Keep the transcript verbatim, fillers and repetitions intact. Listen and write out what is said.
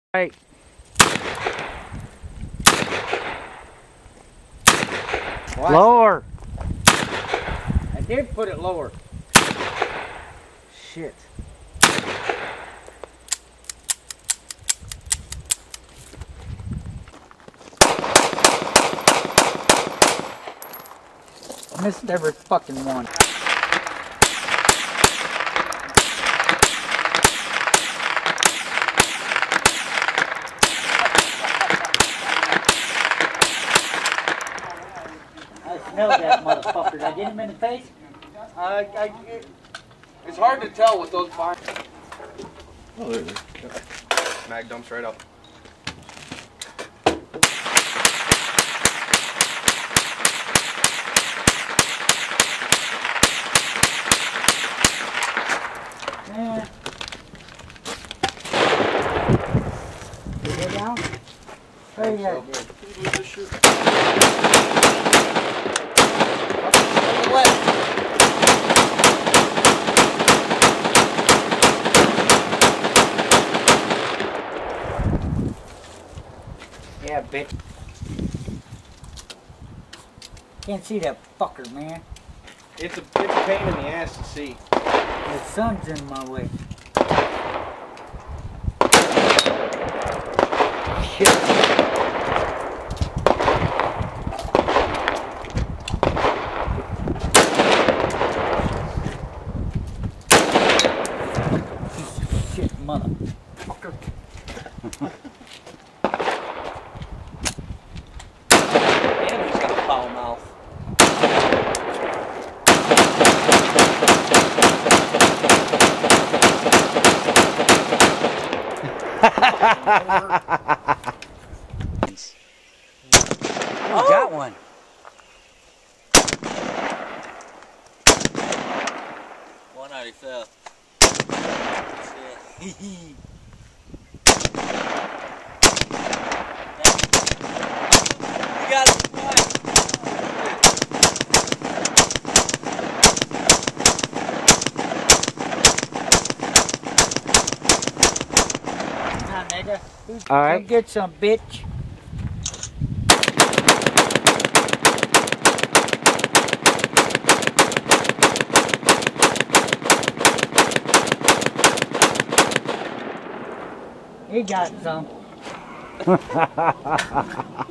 Right. What? Lower. I did put it lower. Shit. Missed every fucking one. I smelled that motherfucker. Did I get him in the face? Uh, I, it, it's hard to tell with those bars. Oh, there it is. Mag dumps right up. Yeah. Did it go down? Oh, yeah, it did. Who's this shoot? Yeah, bitch. Can't see that fucker, man. It's a, it's a pain in the ass to see. The sun's in my way. Shit. Piece of shit motherfucker. And he's got a foul mouth. Oh, got one. one already fell. Hee You got it. nigga. All right. Come get some, bitch. He got some.